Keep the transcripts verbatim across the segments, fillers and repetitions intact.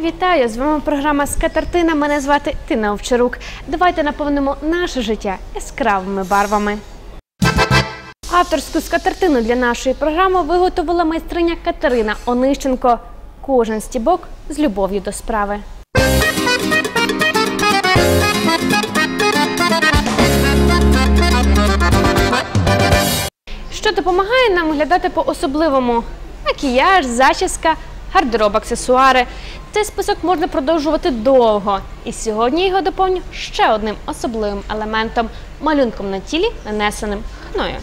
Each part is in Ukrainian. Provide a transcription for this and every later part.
Вітаю! З вами програма «Скатертина». Мене звати Тина Овчарук. Давайте наповнимо наше життя яскравими барвами. Авторську скатертину для нашої програми виготовила майстриня Катерина Онищенко. Кожен стібок з любов'ю до справи. Що допомагає нам виглядати по-особливому? Макіяж, зачіска, гардероб, аксесуари. Цей список можна продовжувати довго. І сьогодні його доповню ще одним особливим елементом – малюнком на тілі, нанесеним хною.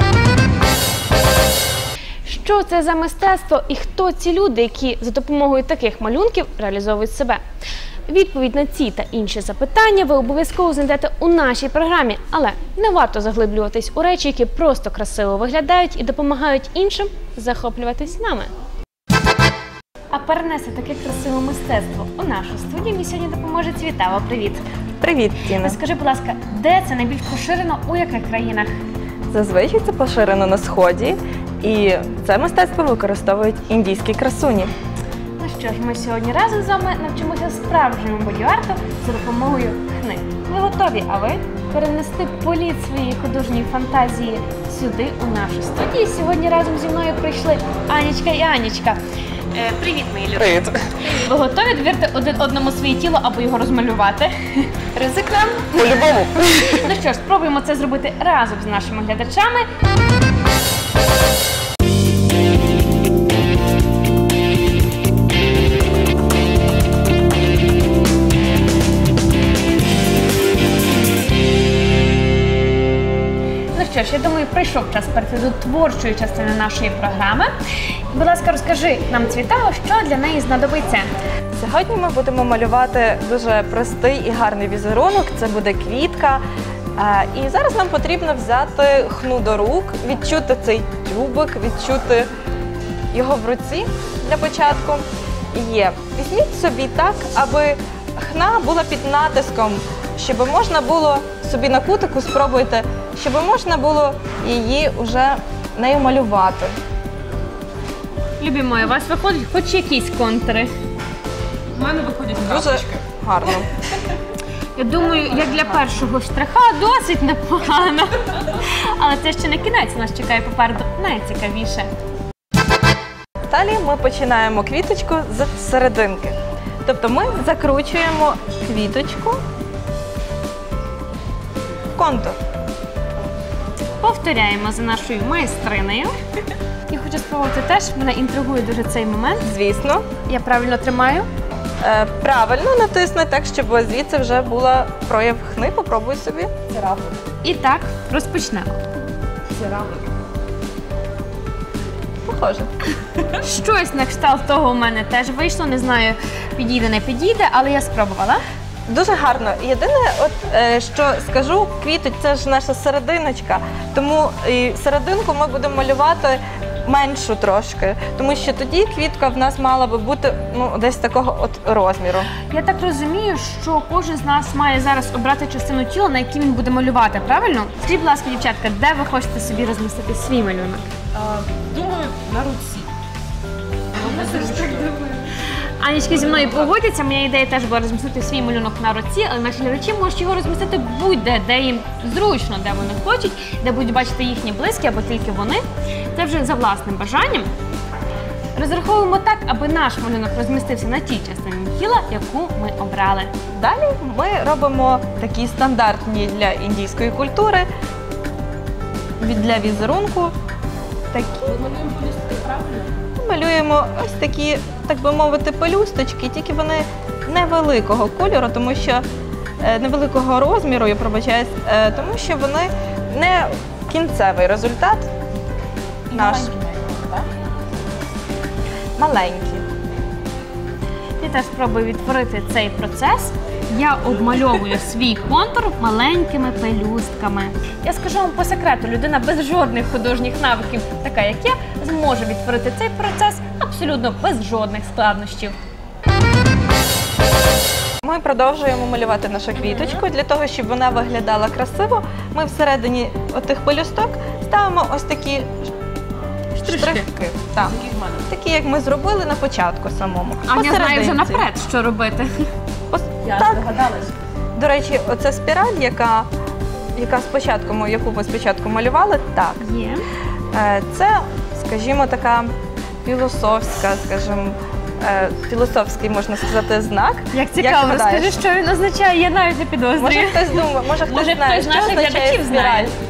Що це за мистецтво і хто ці люди, які за допомогою таких малюнків реалізовують себе? Відповідь на ці та інші запитання ви обов'язково знайдете у нашій програмі, але не варто заглиблюватись у речі, які просто красиво виглядають і допомагають іншим захоплюватись нами. А перенести таке красиве мистецтво у нашу студію мені сьогодні допоможе Цвітава. Привіт! Привіт, Тіна! Скажи, будь ласка, де це найбільш поширено, у яких країнах? Зазвичай це поширено на Сході, і це мистецтво використовують індійські красуні. Ну що ж, ми сьогодні разом з вами навчимося справжньому боді-арту за допомогою хни. Ви готові, а ви? Перенести політ своєї художньої фантазії сюди, у нашу студію. Сьогодні разом зі мною прийшли Анічка і Анічка. Е, привіт, мої любі. Привіт. Ви готові довірити один одному своє тіло або його розмалювати? Ризикнем? По-любому. Ну що ж, спробуємо це зробити разом з нашими глядачами. Що ж, я думаю, прийшов час перейти до творчої частини нашої програми. Будь ласка, розкажи нам, Цвітаво, що для неї знадобиться. Сьогодні ми будемо малювати дуже простий і гарний візерунок. Це буде квітка. І зараз нам потрібно взяти хну до рук, відчути цей тюбик, відчути його в руці для початку. Є. Візьміть собі так, аби хна була під натиском, щоб можна було собі на кутику, спробуйте, щоб можна було її вже нею малювати. Любі мої, у вас виходять хоч якісь контури? У мене виходять дуже крапочки. Гарно. Я думаю, як для першого штриха досить непогано. Але це ще не кінець, нас чекає попереду найцікавіше. Далі ми починаємо квіточку з серединки. Тобто ми закручуємо квіточку в контур. Повторяємо за нашою майстринею. Я хочу спробувати теж, мене інтригує дуже цей момент. Звісно. Я правильно тримаю? Е, правильно натисни так, щоб звідси вже була прояв хни. Попробуй собі. Це равлик. І так, розпочнемо. Це равлик. Похоже. Щось на кшталт того у мене теж вийшло. Не знаю, підійде, не підійде, але я спробувала. Дуже гарно. Єдине, от, е, що скажу, квіточка – це ж наша серединочка, тому і серединку ми будемо малювати меншу трошки, тому що тоді квітка в нас мала би бути ну, десь такого от розміру. Я так розумію, що кожен з нас має зараз обрати частину тіла, на якій він буде малювати, правильно? Скажіть, будь ласка, дівчатка, де ви хочете собі розмістити свій малюнок? А, думаю, на руці. Анічка зі мною погодяться, моя ідея теж була розмістити свій малюнок на руці, але наші глядачі можуть його розмістити будь-де, де їм зручно, де вони хочуть, де будуть бачити їхні близькі або тільки вони. Це вже за власним бажанням. Розраховуємо так, аби наш малюнок розмістився на тій частині тіла, яку ми обрали. Далі ми робимо такі стандартні для індійської культури, для візерунку. Такі. Ми малюємо полюстки, правильно? Малюємо ось такі, так би мовити, пелюсточки, тільки вони невеликого кольору, тому що е, невеликого розміру, я пробачаюсь, е, тому що вони не кінцевий результат І наш. маленький, так? Маленький. Я теж спробую відтворити цей процес. Я обмальовую свій контур маленькими пелюстками. Я скажу вам по секрету, людина без жодних художніх навиків, така як я, зможе відтворити цей процес абсолютно без жодних складнощів. Ми продовжуємо малювати нашу квіточку. Для того, щоб вона виглядала красиво, ми всередині отих пелюсток ставимо ось такі Штришки. Так. Такі в мене. Такі, як ми зробили на початку самому. Аня знає вже Посерединці. наперед, що робити. Пос- Я Так. здогадалась. До речі, оця спіраль, яка, яка спочатку, ми- яку ми спочатку малювали, так. Є. Е, Це, скажімо, така філософська, скажімо, е, філософський, можна сказати, знак. Як цікаво, гадаєш? розкажи, що він означає, я навіть не Може підозрюю. хтось думає, може хтось Може, знає, хтось з що наших означає глядачів знає. спіраль.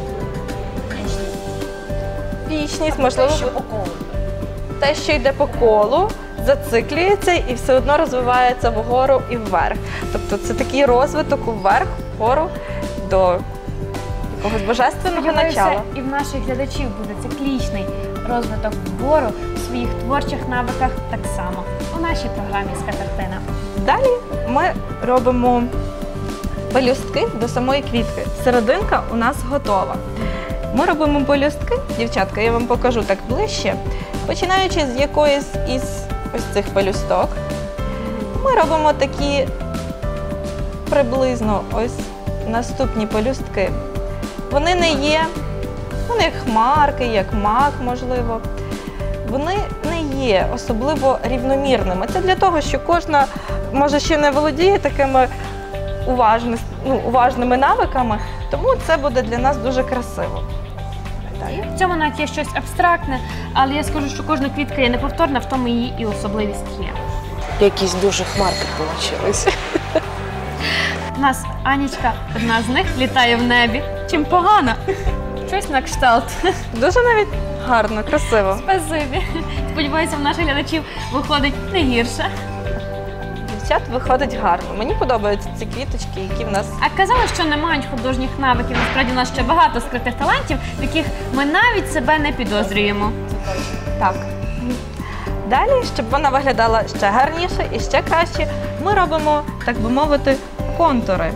Вічність, можливо, Що по колу. те, що йде по колу, зациклюється і все одно розвивається вгору і вверх. Тобто це такий розвиток вверх, вгору до якогось божественного Сподіваюся, начала. і в наших глядачів буде циклічний розвиток вгору в своїх творчих навиках так само. У нашій програмі «Скатертина». Далі ми робимо пелюстки до самої квітки. Серединка у нас готова. Ми робимо пелюстки, дівчатка, я вам покажу так ближче. Починаючи з якоїсь із ось цих пелюсток, ми робимо такі приблизно ось наступні пелюстки. Вони не є, вони як хмарки, як мак, можливо. Вони не є особливо рівномірними. Це для того, що кожна, може, ще не володіє такими уважними, ну, уважними навиками, тому це буде для нас дуже красиво. Далі. В цьому навіть є щось абстрактне, але я скажу, що кожна квітка є неповторна, в тому її і особливість є. Якісь дуже хмарки вийшли. У нас Анічка, одна з них, літає в небі. Чим погано? Щось на кшталт. Дуже навіть гарно, красиво. Спасибі. Сподіваюся, в наших глядачів виходить не гірше. Дівчат виходить гарно. Мені подобаються ці квіточки, які в нас. А казали, що не мають художніх навиків. Насправді у нас ще багато скритих талантів, в яких ми навіть себе не підозрюємо. Так. Далі, щоб вона виглядала ще гарніше і ще краще, ми робимо, так би мовити, контури.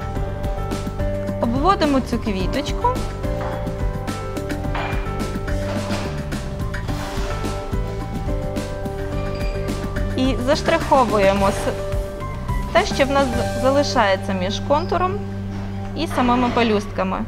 Обводимо цю квіточку. І заштриховуємо с- те, що в нас з- залишається між контуром і самими пелюстками.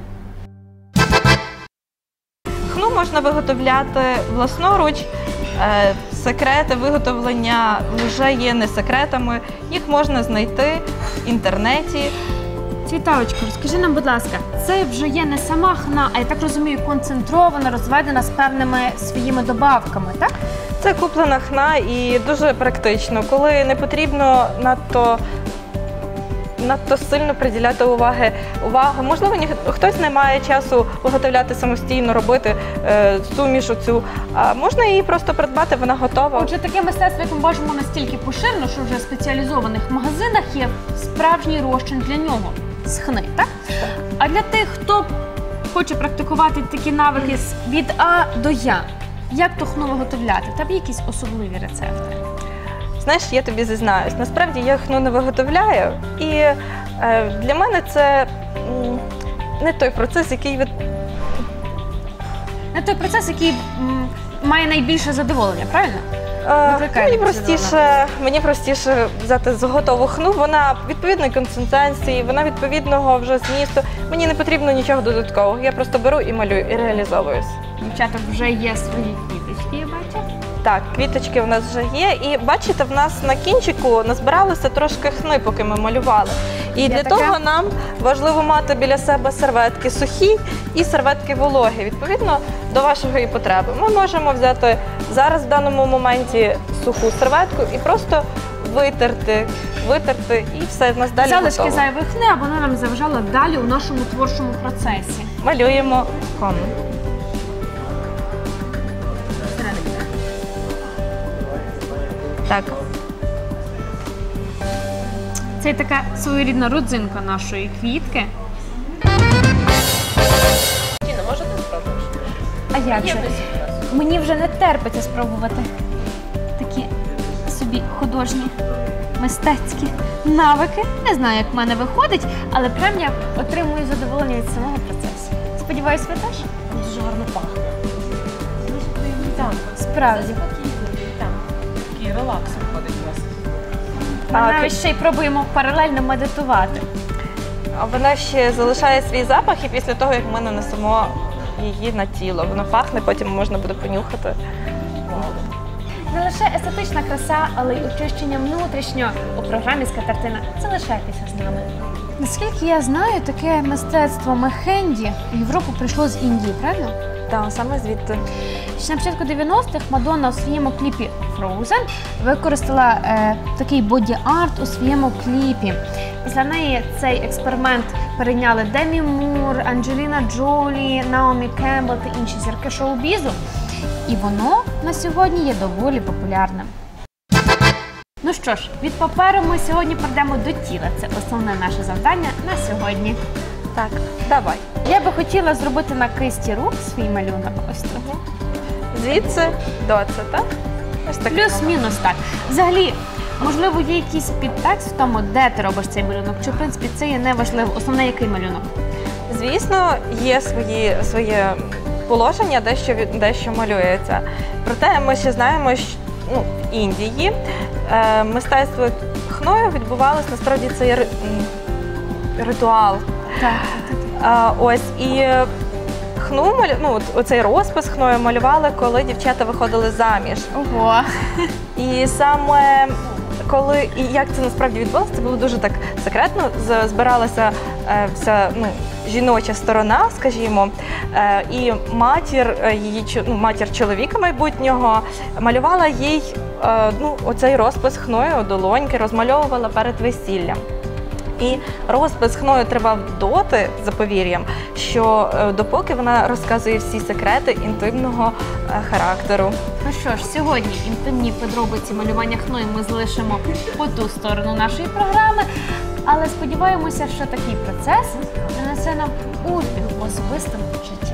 Хну можна виготовляти власноруч. Е, Секрети виготовлення вже є не секретами. Їх можна знайти в інтернеті. Цвіталочко, розкажи нам, будь ласка, це вже є не сама хна, а я так розумію, концентрована, розведена з певними своїми добавками, так? Це куплена хна і дуже практично, коли не потрібно надто, надто сильно приділяти уваги, увагу. Можливо, ні, хтось не має часу виготовляти самостійно, робити е, суміш оцю. А можна її просто придбати, вона готова. Отже, таке мистецтво, як ми бачимо, настільки поширено, що вже в спеціалізованих магазинах є справжній розчин для нього з хни, так? А для тих, хто хоче практикувати такі навики з- від А до Я, як то хну виготовляти? Там є якісь особливі рецепти? Знаєш, я тобі зізнаюсь, насправді я хну не виготовляю, і е, для мене це м, не той процес, який від... Не той процес, який м, має найбільше задоволення, правильно? Е, Викликає мені таке простіше, мені простіше взяти з готову хну, вона відповідної консистенції, вона відповідного вже змісту. Мені не потрібно нічого додаткового. Я просто беру і малюю, і реалізовуюсь. Дівчата вже є свої квіточки, я бачу. Так, квіточки в нас вже є, і бачите, в нас на кінчику назбиралося трошки хни, поки ми малювали. І Є для таке? того нам важливо мати біля себе серветки сухі і серветки вологі, відповідно до вашої потреби. Ми можемо взяти зараз в даному моменті суху серветку і просто витерти, витерти, і все, в нас далі Залишки готово. зайвих хни, а вона нам заважала далі у нашому творчому процесі. Малюємо кону. Так. Це така своєрідна родзинка нашої квітки. Тіна, може ти спробуєш? А як Є же? десь якраз. Мені вже не терпиться спробувати такі собі художні, мистецькі навики. Не знаю, як в мене виходить, але прям я отримую задоволення від самого процесу. Сподіваюсь, ви теж? Дуже гарно пахне. Там, Справді. там. Такий релакс виходить у вас. Ми А, навіть ще й пробуємо паралельно медитувати. А вона ще залишає свій запах, і після того, як ми нанесемо її на тіло. Воно пахне, потім можна буде понюхати. Не лише естетична краса, але й очищення внутрішнього у програмі «Скатертина». Залишайтеся з нами. Наскільки я знаю, таке мистецтво мехенді в Європу прийшло з Індії, правильно? Так, саме звідти. Ще на початку дев'яностих Мадонна у своєму кліпі «Frozen» використала е, такий боді-арт у своєму кліпі. Після неї цей експеримент перейняли Демі Мур, Анджеліна Джолі, Наомі Кембл та інші зірки шоу-бізу. І воно на сьогодні є доволі популярним. Ну що ж, від паперу ми сьогодні перейдемо до тіла. Це основне наше завдання на сьогодні. Так, давай. Я би хотіла зробити на кисті рук свій малюнок. Ось так. Звідси до це, так? Ось так. Плюс-мінус так. Взагалі, можливо, є якийсь підтекст в тому, де ти робиш цей малюнок, чи, в принципі, це є неважливо. Основне, який малюнок? Звісно, є свої, своє положення, де що, від- де що малюється. Проте ми ще знаємо, що ну, в Індії е, мистецтво хною відбувалося, насправді це є ри- м, ритуал. Так. А, ось, і хну, малю- ну, от оцей розпис хною малювали, коли дівчата виходили заміж. Ого. І саме коли, і як це насправді відбулося, це було дуже так секретно, з- збиралася е, вся ну, жіноча сторона, скажімо, е, і матір, е, її, чо- ну, матір чоловіка майбутнього малювала їй е, ну, оцей розпис хною, долоньки, розмальовувала перед весіллям. І розпис хною тривав доти, за повір'ям, що е, допоки вона розказує всі секрети інтимного е, характеру. Ну що ж, сьогодні інтимні подробиці малювання хною ми залишимо по ту сторону нашої програми, але сподіваємося, що такий процес принесе нам успіх у особистому житті.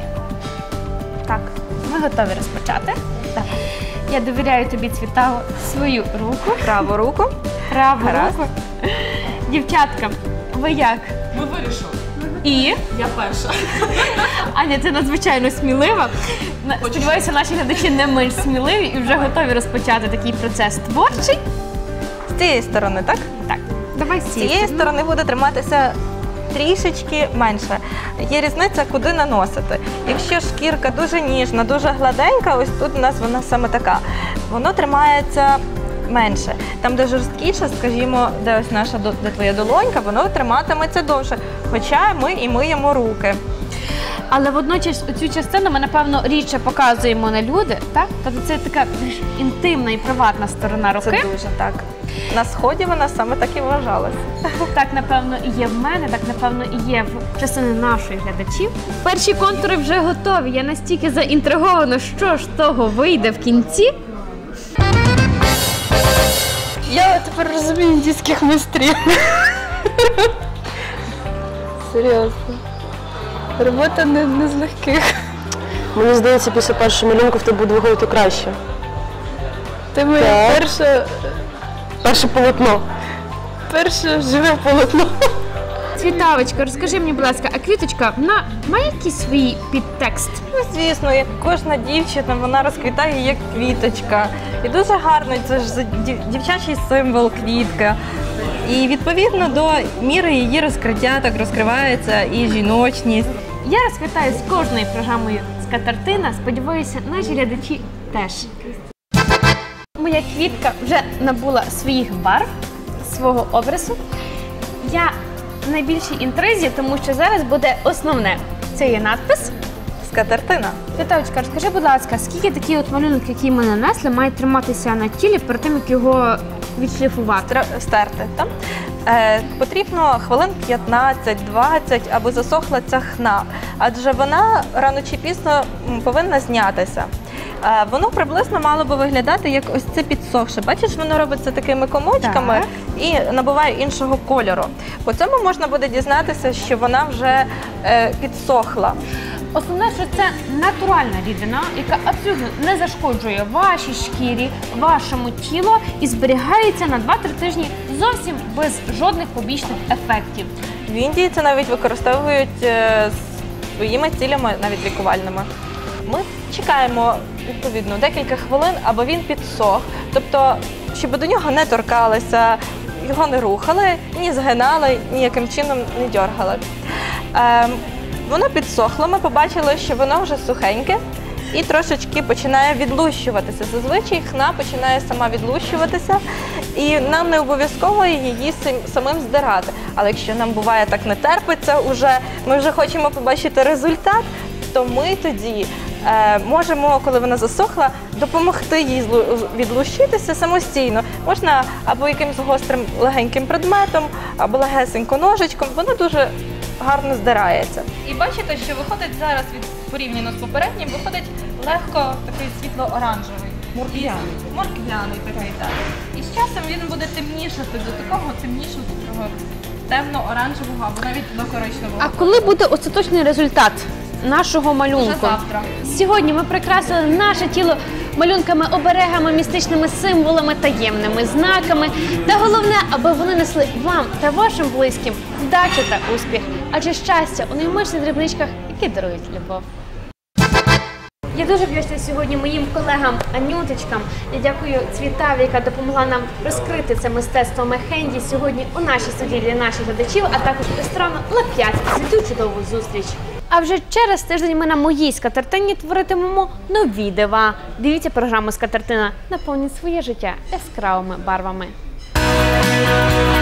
Так, ми готові розпочати. Так. Я довіряю тобі, Цвітаго, свою руку, Праву руку. праву Гаразд. руку. Дівчатка, ви як? Ми вирішили. І? Я перша. Аня, ти надзвичайно смілива. На- Сподіваюся, наші глядачі не менш сміливі і вже готові розпочати такий процес творчий. З цієї сторони, так? Так, давай з З цієї сторони буде триматися трішечки менше. Є різниця, куди наносити. Якщо шкірка дуже ніжна, дуже гладенька, ось тут у нас вона саме така. Воно тримається менше. Там, де жорсткіше, скажімо, де ось наша до- де твоя долонька, воно триматиметься довше. Хоча ми і миємо руки. Але водночас цю частину ми, напевно, рідше показуємо на люди, так? Тобто це така більш інтимна і приватна сторона Це руки. дуже так. На сході вона саме так і вважалася. Так, напевно, і є в мене, так, напевно, і є в частини наших глядачів. Перші контури вже готові. Я настільки заінтригована, що ж з того вийде в кінці. Я тепер розумію індійських майстрів. Серйозно. Робота не, не з легких. Мені здається, після першого малюнку в тебе буде виходити краще. Ти моє Так. перше, Перше полотно. перше живе полотно. Цвітавочка, розкажи мені, будь ласка, а квіточка, вона має якийсь свій підтекст? Ну, звісно, як кожна дівчина, вона розквітає як квіточка. І дуже гарно, це ж за- дів- дівчачий символ квітка. І відповідно до міри її розкриття так розкривається і жіночність. Я розквітаю з кожною програмою «Скатертина». Сподіваюся, наші глядачі теж. Моя квітка вже набула своїх барв, свого образу. Я в найбільшій інтризі, тому що зараз буде основне. Це є надпис. Скатертина. Світавочка, розкажи, будь ласка, скільки такий от малюнок, який ми нанесли, має триматися на тілі перед тим, як його відшліфувати? Тре- Стерти. Так? Е, потрібно хвилин п'ятнадцять-двадцять, аби засохла ця хна, адже вона рано чи пізно м, повинна знятися. Е, воно приблизно мало би виглядати як ось це підсохше. Бачиш, воно робиться такими комочками Так. і набуває іншого кольору. По цьому можна буде дізнатися, що вона вже е, підсохла. Основне, що це натуральна рідина, яка абсолютно не зашкоджує вашій шкірі, вашому тілу і зберігається на два-три тижні зовсім без жодних побічних ефектів. В Індії це навіть використовують е, своїми цілями, навіть лікувальними. Ми чекаємо відповідно декілька хвилин, аби він підсох, тобто, щоб до нього не торкалися, його не рухали, ні згинали, ніяким чином не дьоргали. Е, Воно підсохло, ми побачили, що воно вже сухеньке і трошечки починає відлущуватися. Зазвичай хна починає сама відлущуватися, і нам не обов'язково її самим здирати. Але якщо нам буває так не терпиться, уже, ми вже хочемо побачити результат, то ми тоді е, можемо, коли вона засохла, допомогти їй відлущитися самостійно. Можна або якимось гострим легеньким предметом, або легесенько ножичком, воно дуже гарно здирається. І бачите, що виходить зараз, від порівняно з попереднім, виходить легко такий світло-оранжевий. Морквяний. Морквяний такий, так. І з часом він буде темнішати до такого темнішого, такого темно-оранжевого або навіть до коричневого. А коли буде остаточний результат нашого малюнку? Вже завтра. Сьогодні ми прикрасили наше тіло малюнками, оберегами, містичними символами, таємними знаками. Та головне, аби вони несли вам та вашим близьким вдачу та успіх. Адже щастя у найменших дрібничках, які дарують любов. Я дуже вдячна сьогодні моїм колегам Анюточкам. Я дякую Цвітаві, яка допомогла нам розкрити це мистецтво мехенді сьогодні у нашій студії для наших глядачів, а також ресторану Ла п'ять. Святу чудову зустріч! А вже через тиждень ми на моїй скатертині творитимемо нові дива. Дивіться програму «Скатертина». Наповніть своє життя яскравими барвами.